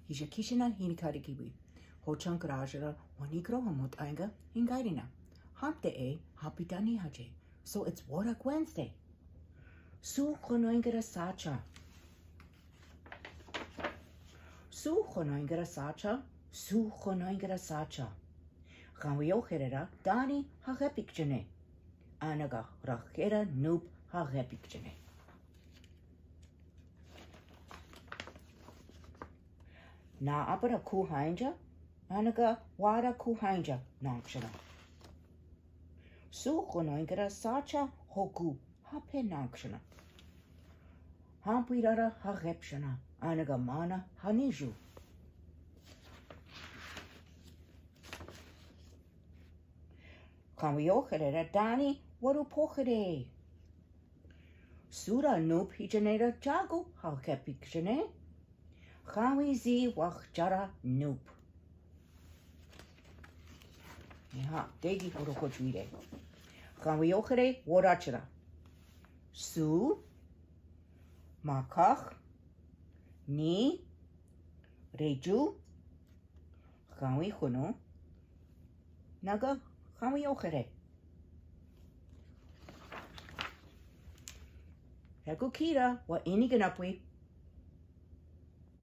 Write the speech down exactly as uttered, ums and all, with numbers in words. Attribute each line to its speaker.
Speaker 1: Hishakishina hinikarikiwi. Hochankrajara wanikro hamotanga hingairina. Hamte e hapitani haje. So it's Warak Wednesday. Suuxųnoikra Saaca. Suuxònoikra Saaca. Suuxònoikra Saaca. Gaan we ocherera dani hagepikjene. Anaga rachera noob hagepikjene. Na abara kuhainja. Anaga wara kuhainja nakshana. Suuxònoikra Saaca hoku hape nakshana. Hampirara hagepshana. Anaga mana haniju. Gaan we ocherera dani waru pochere. Sura noob hijanera jago hagepikjene. Gaan we zi wachjara noob. Ja, degi horo kochwide. Gaan we ochere warachara. Su makach ni reju gaan we chono naga gaan we ochere. Heko kira wa iniganapwi.